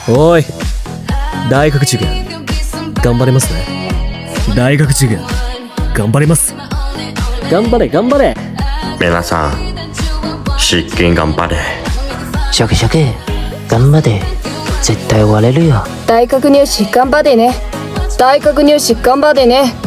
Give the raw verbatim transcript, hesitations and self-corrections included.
おい、大学受験頑張れますね。大学受験頑張れます。頑張れ頑張れ。 皆さん、試験頑張れ。 シャケシャケ頑張れ。絶対終われるよ。 大学入試頑張れね。大学入試頑張れね。